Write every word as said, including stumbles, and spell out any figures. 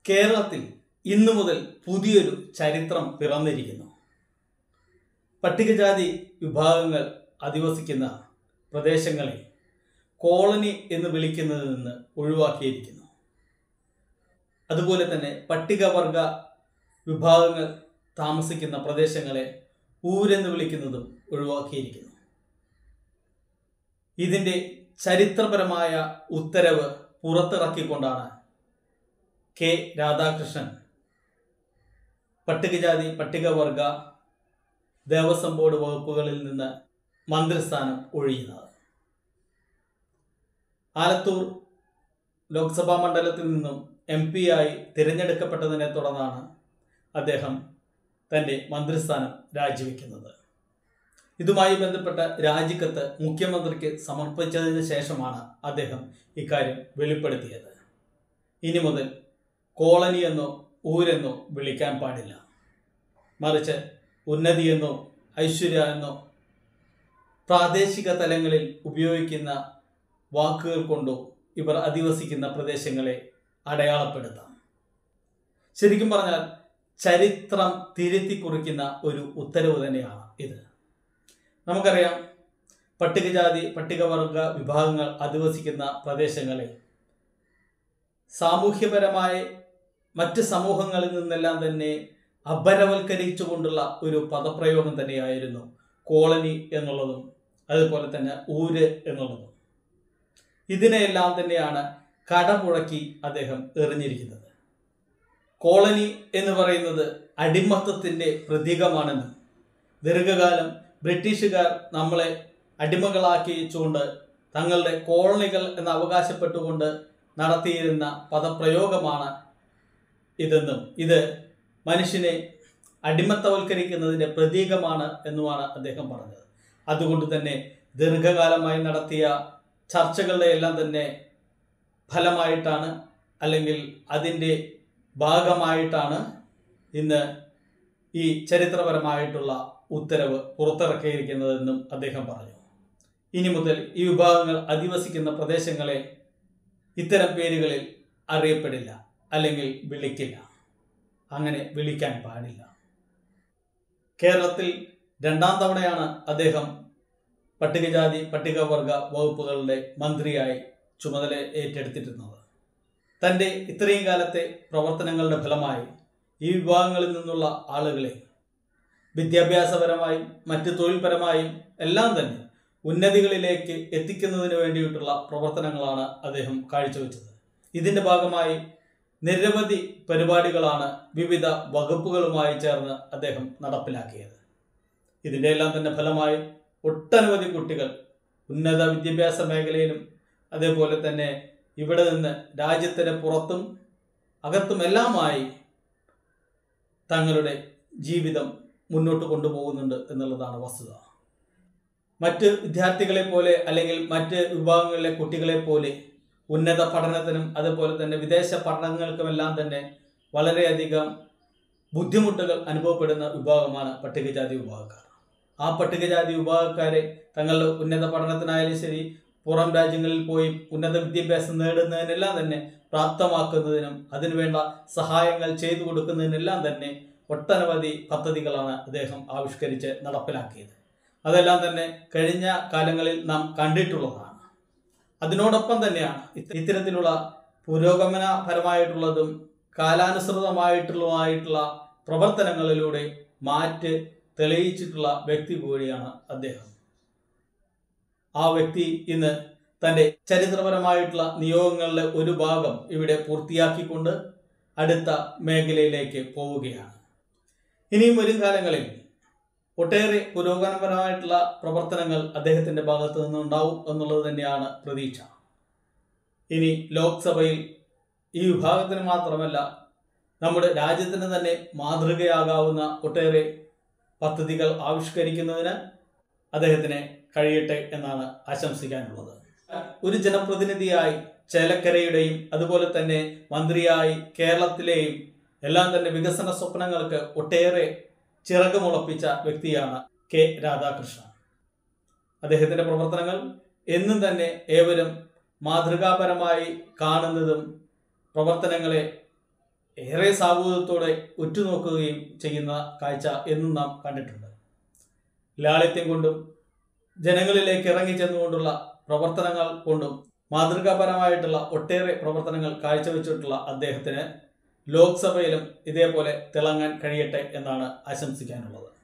കേരളത്തിൽ ഇന്നു മുതൽ പുതിയൊരു ചരിത്രം പിറന്നിരിക്കുന്നു. പട്ടികജാതി വിഭാഗങ്ങൾ അധിവസിക്കുന്ന പ്രദേശങ്ങളെ കോളനി എന്ന് വിളിക്കുന്നതിൽ നിന്ന് ഒഴിവാക്കിയിരിക്കുന്നു. അതുപോലെ തന്നെ പട്ടികവർഗ വിഭാഗങ്ങൾ താമസിക്കുന്ന പ്രദേശങ്ങളെ ഊരെന്ന് വിളിക്കുന്നതും ഒഴിവാക്കിയിരിക്കുന്നു. ഇതിൻ്റെ ചരിത്രപരമായ ഉത്തരവ് പുറത്തിറക്കിക്കൊണ്ടാണ് കെ രാധാകൃഷ്ണൻ പട്ടികജാതി പട്ടികവർഗ ദേവസ്വം ബോർഡ് വകുപ്പുകളിൽ നിന്ന് മന്ത്രിസ്ഥാനം ഒഴിയുന്നത്. ആലത്തൂർ ലോക്സഭാ മണ്ഡലത്തിൽ നിന്നും എം പി ആയി തിരഞ്ഞെടുക്കപ്പെട്ടതിനെ തുടർന്നാണ് അദ്ദേഹം തൻ്റെ മന്ത്രിസ്ഥാനം രാജിവെക്കുന്നത്. ഇതുമായി ബന്ധപ്പെട്ട രാജിക്കത്ത് മുഖ്യമന്ത്രിക്ക് സമർപ്പിച്ചതിന് ശേഷമാണ് അദ്ദേഹം ഇക്കാര്യം വെളിപ്പെടുത്തിയത്. ഇനി മുതൽ കോളനി എന്നോ ഊരെന്നോ വിളിക്കാൻ പാടില്ല, മറിച്ച് ഉന്നതി എന്നോ ഐശ്വര്യ എന്നോ പ്രാദേശിക തലങ്ങളിൽ ഉപയോഗിക്കുന്ന വാക്കുകൾ കൊണ്ടോ ഇവർ അധിവസിക്കുന്ന പ്രദേശങ്ങളെ അടയാളപ്പെടുത്താം. ശരിക്കും പറഞ്ഞാൽ ചരിത്രം തിരുത്തി കുറിക്കുന്ന ഒരു ഉത്തരവ് തന്നെയാണ് ഇത്. നമുക്കറിയാം, പട്ടികജാതി പട്ടികവർഗ വിഭാഗങ്ങൾ അധിവസിക്കുന്ന പ്രദേശങ്ങളെ സാമൂഹ്യപരമായി മറ്റ് സമൂഹങ്ങളിൽ നിന്നെല്ലാം തന്നെ അപരവൽക്കരിച്ചുകൊണ്ടുള്ള ഒരു പദപ്രയോഗം തന്നെയായിരുന്നു കോളനി എന്നുള്ളതും അതുപോലെ തന്നെ ഊര് എന്നുള്ളതും. ഇതിനെയെല്ലാം തന്നെയാണ് കടപുഴക്കി അദ്ദേഹം എറിഞ്ഞിരിക്കുന്നത്. കോളനി എന്ന് പറയുന്നത് അടിമത്തത്തിൻ്റെ പ്രതീകമാണെന്നും ദീർഘകാലം ബ്രിട്ടീഷുകാർ നമ്മളെ അടിമകളാക്കി വെച്ചുകൊണ്ട് തങ്ങളുടെ കോളനികൾ എന്ന് അവകാശപ്പെട്ടുകൊണ്ട് നടത്തിയിരുന്ന പദപ്രയോഗമാണ് ഇതെന്നും ഇത് മനുഷ്യനെ അടിമത്തവൽക്കരിക്കുന്നതിൻ്റെ പ്രതീകമാണ് എന്നുമാണ് അദ്ദേഹം പറഞ്ഞത്. അതുകൊണ്ട് തന്നെ ദീർഘകാലമായി നടത്തിയ ചർച്ചകളുടെ എല്ലാം തന്നെ ഫലമായിട്ടാണ്, അല്ലെങ്കിൽ അതിൻ്റെ ഭാഗമായിട്ടാണ് ഇന്ന് ഈ ചരിത്രപരമായിട്ടുള്ള ഉത്തരവ് പുറത്തിറക്കിയിരിക്കുന്നതെന്നും അദ്ദേഹം പറഞ്ഞു. ഇനി മുതൽ ഈ വിഭാഗങ്ങൾ അധിവസിക്കുന്ന പ്രദേശങ്ങളെ ഇത്തരം പേരുകളിൽ അറിയപ്പെടില്ല, അല്ലെങ്കിൽ വിളിക്കില്ല. അങ്ങനെ വിളിക്കാൻ പാടില്ല. കേരളത്തിൽ രണ്ടാം തവണയാണ് അദ്ദേഹം പട്ടികജാതി പട്ടികവർഗ വകുപ്പുകളുടെ മന്ത്രിയായി ചുമതല ഏറ്റെടുത്തിരുന്നത്. തൻ്റെ ഇത്രയും കാലത്തെ പ്രവർത്തനങ്ങളുടെ ഫലമായി ഈ വിഭാഗങ്ങളിൽ നിന്നുള്ള ആളുകളെ വിദ്യാഭ്യാസപരമായും മറ്റ് തൊഴിൽപരമായും എല്ലാം തന്നെ ഉന്നതികളിലേക്ക് എത്തിക്കുന്നതിന് വേണ്ടിയിട്ടുള്ള പ്രവർത്തനങ്ങളാണ് അദ്ദേഹം കാഴ്ചവെച്ചത്. ഇതിൻ്റെ ഭാഗമായി നിരവധി പരിപാടികളാണ് വിവിധ വകുപ്പുകളുമായി ചേർന്ന് അദ്ദേഹം നടപ്പിലാക്കിയത്. ഇതിൻ്റെ എല്ലാം തന്നെ ഫലമായി ഒട്ടനവധി കുട്ടികൾ ഉന്നത വിദ്യാഭ്യാസ മേഖലയിലും അതേപോലെ തന്നെ ഇവിടെ നിന്ന് രാജ്യത്തിന് പുറത്തും അകത്തുമെല്ലാമായി തങ്ങളുടെ ജീവിതം മുന്നോട്ട് കൊണ്ടുപോകുന്നുണ്ട് എന്നുള്ളതാണ് വസ്തുത. മറ്റ് വിദ്യാർത്ഥികളെ പോലെ അല്ലെങ്കിൽ മറ്റ് വിഭാഗങ്ങളിലെ കുട്ടികളെ പോലെ ഉന്നത പഠനത്തിനും അതുപോലെ തന്നെ വിദേശ പഠനങ്ങൾക്കുമെല്ലാം തന്നെ വളരെയധികം ബുദ്ധിമുട്ടുകൾ അനുഭവപ്പെടുന്ന വിഭാഗമാണ് പട്ടികജാതി വിഭാഗക്കാർ. ആ പട്ടികജാതി വിഭാഗക്കാരെ തങ്ങളുടെ ഉന്നത പഠനത്തിനായാലും ശരി, പുറം രാജ്യങ്ങളിൽ പോയി ഉന്നത വിദ്യാഭ്യാസം നേടുന്നതിനെല്ലാം തന്നെ പ്രാപ്തമാക്കുന്നതിനും അതിനുവേണ്ട സഹായങ്ങൾ ചെയ്തു കൊടുക്കുന്നതിനെല്ലാം തന്നെ ഒട്ടനവധി പദ്ധതികളാണ് അദ്ദേഹം ആവിഷ്കരിച്ച് നടപ്പിലാക്കിയത്. അതെല്ലാം തന്നെ കഴിഞ്ഞ കാലങ്ങളിൽ നാം കണ്ടിട്ടുള്ളതാണ്. അതിനോടൊപ്പം തന്നെയാണ് ഇത്തരത്തിലുള്ള പുരോഗമനപരമായിട്ടുള്ളതും കാലാനുസൃതമായിട്ടുള്ളതുമായിട്ടുള്ള പ്രവർത്തനങ്ങളിലൂടെ മാറ്റ് തെളിയിച്ചിട്ടുള്ള വ്യക്തി കൂടിയാണ് അദ്ദേഹം. ആ വ്യക്തി ഇന്ന് തൻ്റെ ചരിത്രപരമായിട്ടുള്ള നിയോഗങ്ങളുടെ ഒരു ഭാഗം ഇവിടെ പൂർത്തിയാക്കിക്കൊണ്ട് അടുത്ത മേഖലയിലേക്ക് പോവുകയാണ്. ഇനിയും വരും കാലങ്ങളിൽ ഒട്ടേറെ പുരോഗമനപരമായിട്ടുള്ള പ്രവർത്തനങ്ങൾ അദ്ദേഹത്തിൻ്റെ ഭാഗത്തു നിന്നുണ്ടാവും എന്നുള്ളത് തന്നെയാണ് പ്രതീക്ഷ. ഇനി ലോക്സഭയിൽ ഈ വിഭാഗത്തിന് മാത്രമല്ല നമ്മുടെ രാജ്യത്തിന് തന്നെ മാതൃകയാകാവുന്ന ഒട്ടേറെ പദ്ധതികൾ ആവിഷ്കരിക്കുന്നതിന് അദ്ദേഹത്തിന് കഴിയട്ടെ എന്നാണ് ആശംസിക്കാനുള്ളത്. ഒരു ജനപ്രതിനിധിയായി ചേലക്കരയുടെയും അതുപോലെ തന്നെ മന്ത്രിയായി കേരളത്തിലെയും എല്ലാം തന്നെ വികസന സ്വപ്നങ്ങൾക്ക് ഒട്ടേറെ ചിറകുമുളപ്പിച്ച വ്യക്തിയാണ് കെ രാധാകൃഷ്ണൻ. അദ്ദേഹത്തിൻ്റെ പ്രവർത്തനങ്ങൾ എന്നും തന്നെ ഏവരും മാതൃകാപരമായി കാണുന്നതും പ്രവർത്തനങ്ങളെ ഏറെ സാഹൂതത്തോടെ ഉറ്റുനോക്കുകയും ചെയ്യുന്ന കാഴ്ച എന്നും നാം കണ്ടിട്ടുണ്ട്. ലാളിത്യം കൊണ്ടും ജനങ്ങളിലേക്ക് ഇറങ്ങി ചെന്നുകൊണ്ടുള്ള പ്രവർത്തനങ്ങൾ കൊണ്ടും മാതൃകാപരമായിട്ടുള്ള ഒട്ടേറെ പ്രവർത്തനങ്ങൾ കാഴ്ചവെച്ചിട്ടുള്ള അദ്ദേഹത്തിന് ലോക്സഭയിലും ഇതേപോലെ തിളങ്ങാൻ കഴിയട്ടെ എന്നാണ് ആശംസിക്കാനുള്ളത്.